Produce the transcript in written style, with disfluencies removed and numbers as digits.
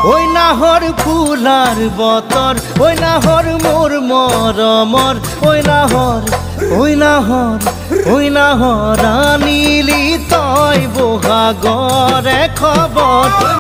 ওই নাহর ফুলার বতর ওই নাহর মোর মরমর ওই নাহর আনিলি তই বহাগরে খবর